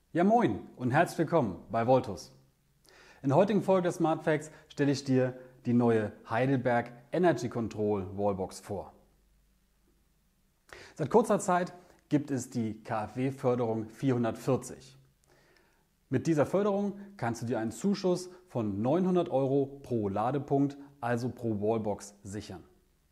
Ja moin und herzlich willkommen bei Voltus. In der heutigen Folge des Smart Facts stelle ich dir die neue Heidelberg Energy Control Wallbox vor. Seit kurzer Zeit gibt es die KfW-Förderung 440. Mit dieser Förderung kannst du dir einen Zuschuss von 900 € pro Ladepunkt, also pro Wallbox, sichern.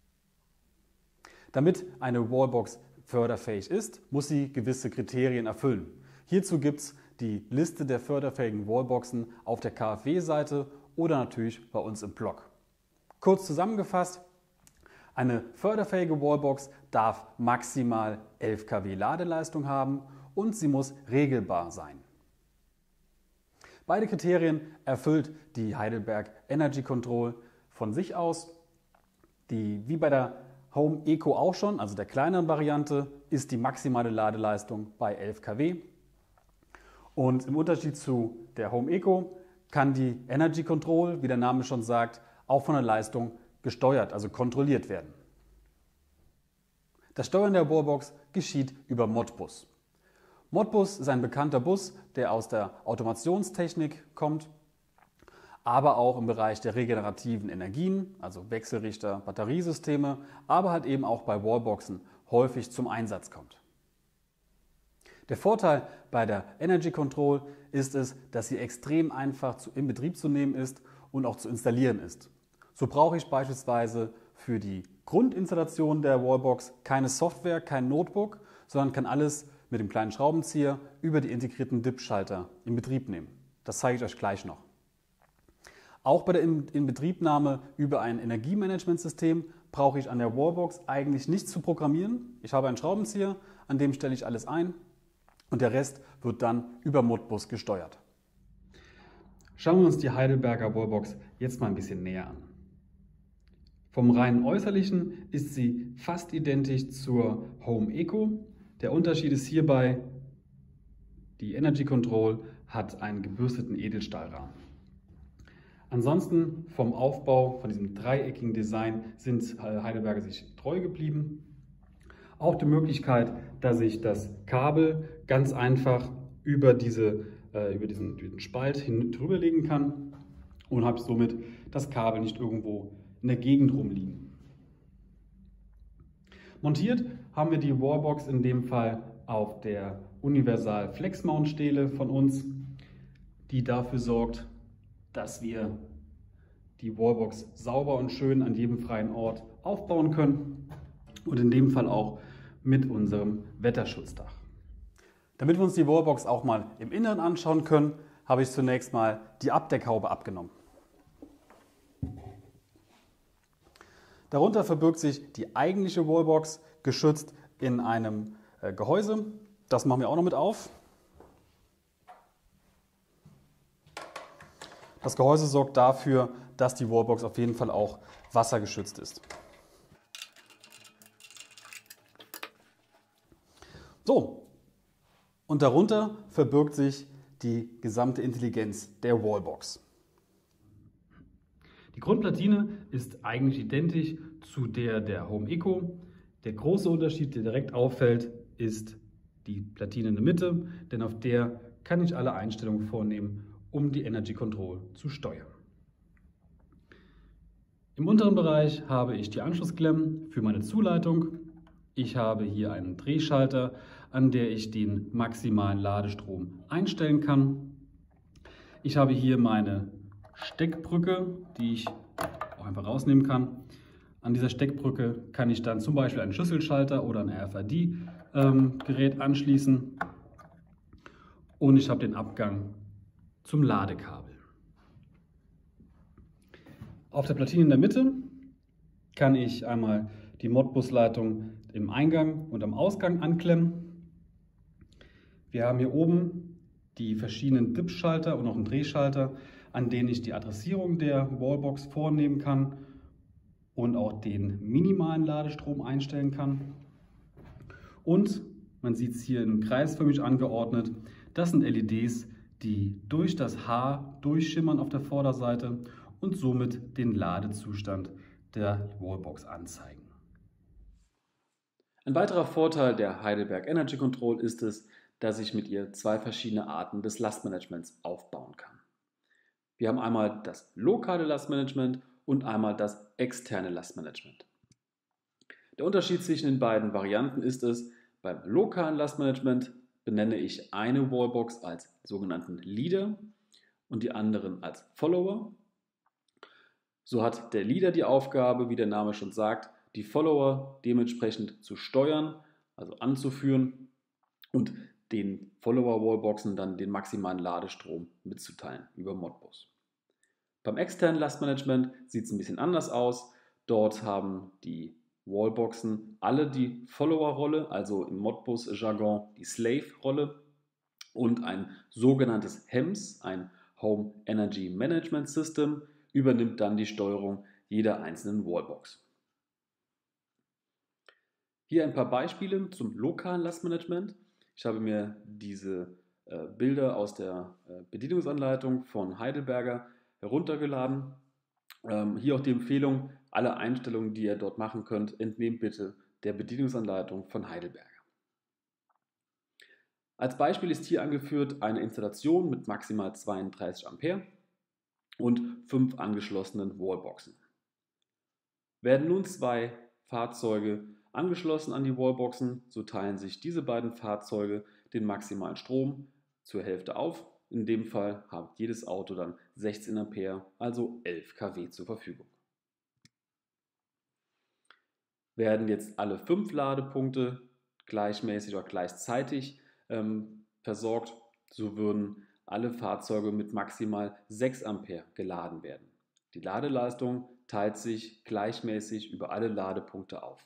Damit eine Wallbox förderfähig ist, muss sie gewisse Kriterien erfüllen. Hierzu gibt es die Liste der förderfähigen Wallboxen auf der KfW-Seite oder natürlich bei uns im Blog. Kurz zusammengefasst, eine förderfähige Wallbox darf maximal 11 kW Ladeleistung haben und sie muss regelbar sein. Beide Kriterien erfüllt die Heidelberg Energy Control von sich aus. Wie bei der Home Eco auch schon, also der kleineren Variante, ist die maximale Ladeleistung bei 11 kW. Und im Unterschied zu der Home Eco kann die Energy Control, wie der Name schon sagt, auch von der Leistung gesteuert, also kontrolliert werden. Das Steuern der Wallbox geschieht über Modbus. Modbus ist ein bekannter Bus, der aus der Automationstechnik kommt, aber auch im Bereich der regenerativen Energien, also Wechselrichter, Batteriesysteme, aber halt eben auch bei Wallboxen häufig zum Einsatz kommt. Der Vorteil bei der Energy Control ist es, dass sie extrem einfach in Betrieb zu nehmen ist und auch zu installieren ist. So brauche ich beispielsweise für die Grundinstallation der Wallbox keine Software, kein Notebook, sondern kann alles mit dem kleinen Schraubenzieher über die integrierten DIP-Schalter in Betrieb nehmen. Das zeige ich euch gleich noch. Auch bei der Inbetriebnahme über ein Energiemanagementsystem brauche ich an der Wallbox eigentlich nichts zu programmieren. Ich habe einen Schraubenzieher, an dem stelle ich alles ein und der Rest wird dann über Modbus gesteuert. Schauen wir uns die Heidelberger Wallbox jetzt mal ein bisschen näher an. Vom reinen Äußerlichen ist sie fast identisch zur Home Eco. Der Unterschied ist hierbei, die Energy Control hat einen gebürsteten Edelstahlrahmen. Ansonsten vom Aufbau, von diesem dreieckigen Design sind Heidelberger sich treu geblieben. Auch die Möglichkeit, dass ich das Kabel ganz einfach über diesen Spalt drüber legen kann und habe somit das Kabel nicht irgendwo in der Gegend rumliegen. Montiert haben wir die Wallbox in dem Fall auf der Universal Flex Mount Stele von uns, die dafür sorgt, dass wir die Wallbox sauber und schön an jedem freien Ort aufbauen können und in dem Fall auch mit unserem Wetterschutzdach. Damit wir uns die Wallbox auch mal im Inneren anschauen können, habe ich zunächst mal die Abdeckhaube abgenommen. Darunter verbirgt sich die eigentliche Wallbox, geschützt in einem Gehäuse. Das machen wir auch noch mit auf. Das Gehäuse sorgt dafür, dass die Wallbox auf jeden Fall auch wassergeschützt ist. So, und darunter verbirgt sich die gesamte Intelligenz der Wallbox. Die Grundplatine ist eigentlich identisch zu der Home Eco. Der große Unterschied, der direkt auffällt, ist die Platine in der Mitte, denn auf der kann ich alle Einstellungen vornehmen, um die Energy Control zu steuern. Im unteren Bereich habe ich die Anschlussklemmen für meine Zuleitung. Ich habe hier einen Drehschalter, an der ich den maximalen Ladestrom einstellen kann. Ich habe hier meine Steckbrücke, die ich auch einfach rausnehmen kann. An dieser Steckbrücke kann ich dann zum Beispiel einen Schlüsselschalter oder ein RFID-Gerät anschließen. Und ich habe den Abgang zum Ladekabel. Auf der Platine in der Mitte kann ich einmal die Modbus-Leitung im Eingang und am Ausgang anklemmen. Wir haben hier oben die verschiedenen DIP-Schalter und noch einen Drehschalter, an denen ich die Adressierung der Wallbox vornehmen kann und auch den minimalen Ladestrom einstellen kann. Und man sieht es hier im kreisförmig angeordnet, das sind LEDs, die durch das H durchschimmern auf der Vorderseite und somit den Ladezustand der Wallbox anzeigen. Ein weiterer Vorteil der Heidelberg Energy Control ist es, dass ich mit ihr zwei verschiedene Arten des Lastmanagements aufbauen kann. Wir haben einmal das lokale Lastmanagement und einmal das externe Lastmanagement. Der Unterschied zwischen den beiden Varianten ist es, beim lokalen Lastmanagement benenne ich eine Wallbox als sogenannten Leader und die anderen als Follower. So hat der Leader die Aufgabe, wie der Name schon sagt, die Follower dementsprechend zu steuern, also anzuführen und den Follower-Wallboxen dann den maximalen Ladestrom mitzuteilen über Modbus. Beim externen Lastmanagement sieht es ein bisschen anders aus. Dort haben die Wallboxen alle die Follower-Rolle, also im Modbus-Jargon die Slave-Rolle und ein sogenanntes HEMS, ein Home Energy Management System, übernimmt dann die Steuerung jeder einzelnen Wallbox. Hier ein paar Beispiele zum lokalen Lastmanagement. Ich habe mir diese Bilder aus der Bedienungsanleitung von Heidelberger heruntergeladen. Hier auch die Empfehlung, alle Einstellungen, die ihr dort machen könnt, entnehmt bitte der Bedienungsanleitung von Heidelberger. Als Beispiel ist hier angeführt eine Installation mit maximal 32 Ampere und 5 angeschlossenen Wallboxen. Werden nun zwei Fahrzeuge angeschlossen an die Wallboxen, so teilen sich diese beiden Fahrzeuge den maximalen Strom zur Hälfte auf. In dem Fall hat jedes Auto dann 16 Ampere, also 11 kW zur Verfügung. Werden jetzt alle 5 Ladepunkte gleichmäßig oder gleichzeitig versorgt, so würden alle Fahrzeuge mit maximal 6 Ampere geladen werden. Die Ladeleistung teilt sich gleichmäßig über alle Ladepunkte auf.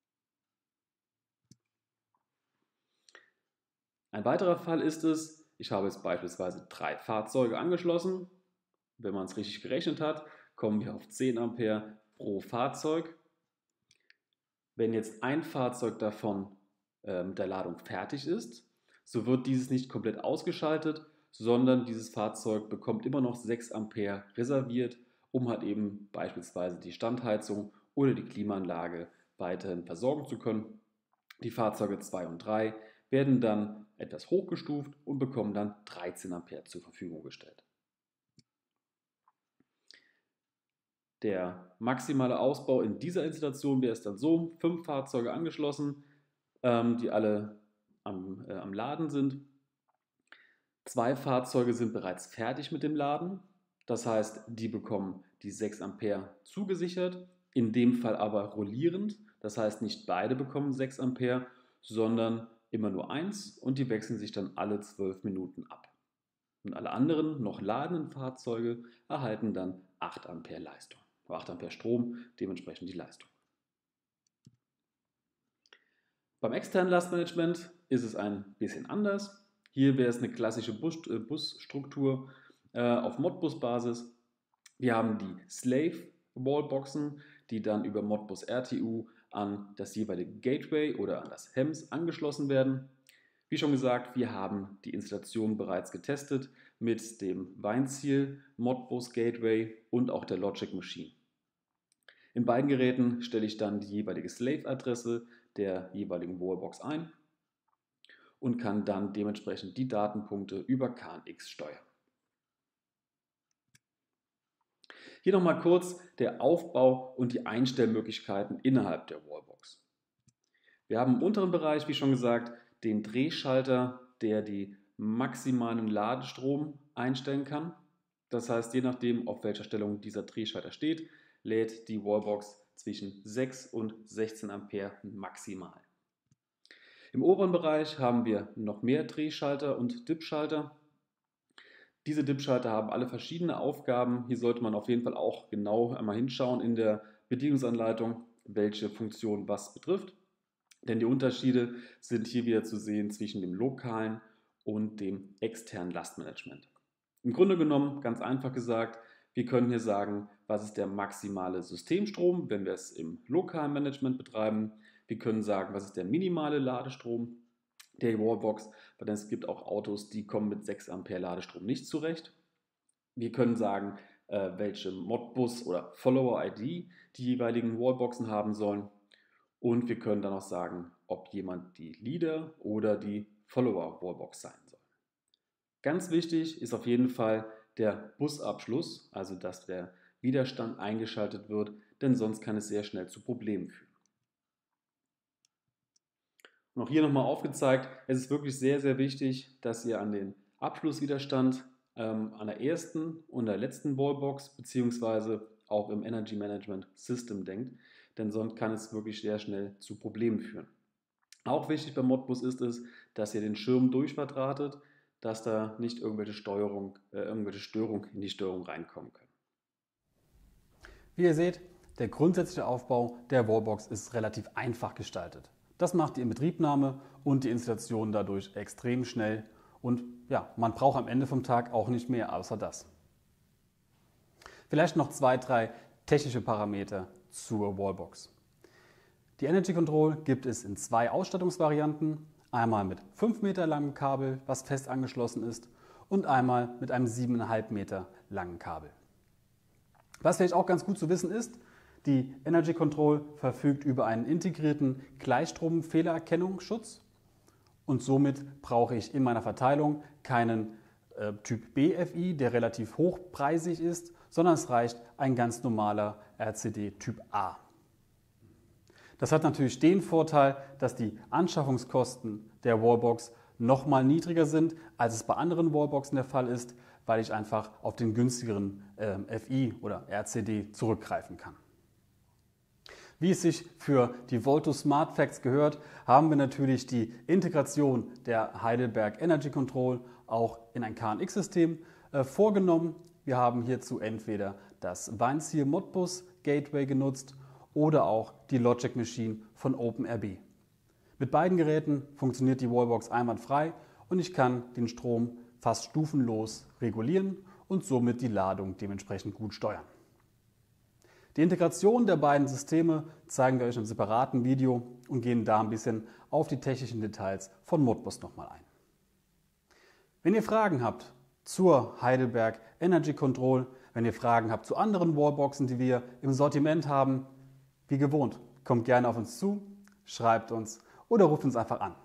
Ein weiterer Fall ist es, ich habe jetzt beispielsweise 3 Fahrzeuge angeschlossen. Wenn man es richtig gerechnet hat, kommen wir auf 10 Ampere pro Fahrzeug. Wenn jetzt ein Fahrzeug davon mit der Ladung fertig ist, so wird dieses nicht komplett ausgeschaltet, sondern dieses Fahrzeug bekommt immer noch 6 Ampere reserviert, um halt eben beispielsweise die Standheizung oder die Klimaanlage weiterhin versorgen zu können. Die Fahrzeuge 2 und 3 werden dann etwas hochgestuft und bekommen dann 13 Ampere zur Verfügung gestellt. Der maximale Ausbau in dieser Installation wäre es dann so: 5 Fahrzeuge angeschlossen, die alle am Laden sind. 2 Fahrzeuge sind bereits fertig mit dem Laden. Das heißt, die bekommen die 6 Ampere zugesichert, in dem Fall aber rollierend. Das heißt, nicht beide bekommen 6 Ampere, sondern immer nur eins und die wechseln sich dann alle 12 Minuten ab. Und alle anderen noch ladenden Fahrzeuge erhalten dann 8 Ampere Leistung, 8 Ampere Strom, dementsprechend die Leistung. Beim externen Lastmanagement ist es ein bisschen anders. Hier wäre es eine klassische Busstruktur auf Modbus-Basis. Wir haben die Slave-Wallboxen, die dann über Modbus RTU an das jeweilige Gateway oder an das HEMS angeschlossen werden. Wie schon gesagt, wir haben die Installation bereits getestet mit dem Weinziel Modbus Gateway und auch der Logic Machine. In beiden Geräten stelle ich dann die jeweilige Slave-Adresse der jeweiligen Wallbox ein und kann dann dementsprechend die Datenpunkte über KNX steuern. Hier nochmal kurz der Aufbau und die Einstellmöglichkeiten innerhalb der Wallbox. Wir haben im unteren Bereich, wie schon gesagt, den Drehschalter, der die maximalen Ladestrom einstellen kann. Das heißt, je nachdem, auf welcher Stellung dieser Drehschalter steht, lädt die Wallbox zwischen 6 und 16 Ampere maximal. Im oberen Bereich haben wir noch mehr Drehschalter und Dipschalter. Diese Dipschalter haben alle verschiedene Aufgaben. Hier sollte man auf jeden Fall auch genau einmal hinschauen in der Bedienungsanleitung, welche Funktion was betrifft. Denn die Unterschiede sind hier wieder zu sehen zwischen dem lokalen und dem externen Lastmanagement. Im Grunde genommen, ganz einfach gesagt, wir können hier sagen, was ist der maximale Systemstrom, wenn wir es im lokalen Management betreiben. Wir können sagen, was ist der minimale Ladestrom der Wallbox, weil es gibt auch Autos, die kommen mit 6 Ampere Ladestrom nicht zurecht. Wir können sagen, welche Modbus oder Follower-ID die jeweiligen Wallboxen haben sollen. Und wir können dann auch sagen, ob jemand die Leader oder die Follower-Wallbox sein soll. Ganz wichtig ist auf jeden Fall der Busabschluss, also dass der Widerstand eingeschaltet wird, denn sonst kann es sehr schnell zu Problemen führen. Und auch hier nochmal aufgezeigt, es ist wirklich sehr, sehr wichtig, dass ihr an den Abschlusswiderstand an der ersten und der letzten Wallbox beziehungsweise auch im Energy Management System denkt, denn sonst kann es wirklich sehr schnell zu Problemen führen. Auch wichtig beim Modbus ist es, dass ihr den Schirm durchverdrahtet, dass da nicht irgendwelche Störungen in die Störung reinkommen können. Wie ihr seht, der grundsätzliche Aufbau der Wallbox ist relativ einfach gestaltet. Das macht die Inbetriebnahme und die Installation dadurch extrem schnell und ja, man braucht am Ende vom Tag auch nicht mehr außer das. Vielleicht noch 2, 3 technische Parameter zur Wallbox. Die Energy Control gibt es in 2 Ausstattungsvarianten, einmal mit 5 Meter langem Kabel, was fest angeschlossen ist, und einmal mit einem 7,5 Meter langen Kabel. Was vielleicht auch ganz gut zu wissen ist, die Energy Control verfügt über einen integrierten Gleichstrom-Fehlererkennungsschutz und somit brauche ich in meiner Verteilung keinen Typ B FI, der relativ hochpreisig ist, sondern es reicht ein ganz normaler RCD Typ A. Das hat natürlich den Vorteil, dass die Anschaffungskosten der Wallbox nochmal niedriger sind, als es bei anderen Wallboxen der Fall ist, weil ich einfach auf den günstigeren FI oder RCD zurückgreifen kann. Wie es sich für die Volto Smart Facts gehört, haben wir natürlich die Integration der Heidelberg Energy Control auch in ein KNX-System vorgenommen. Wir haben hierzu entweder das Weinziel Modbus Gateway genutzt oder auch die Logic Machine von OpenRB. Mit beiden Geräten funktioniert die Wallbox einwandfrei und ich kann den Strom fast stufenlos regulieren und somit die Ladung dementsprechend gut steuern. Die Integration der beiden Systeme zeigen wir euch in einem separaten Video und gehen da ein bisschen auf die technischen Details von Modbus nochmal ein. Wenn ihr Fragen habt zur Heidelberg Energy Control, wenn ihr Fragen habt zu anderen Wallboxen, die wir im Sortiment haben, wie gewohnt, kommt gerne auf uns zu, schreibt uns oder ruft uns einfach an.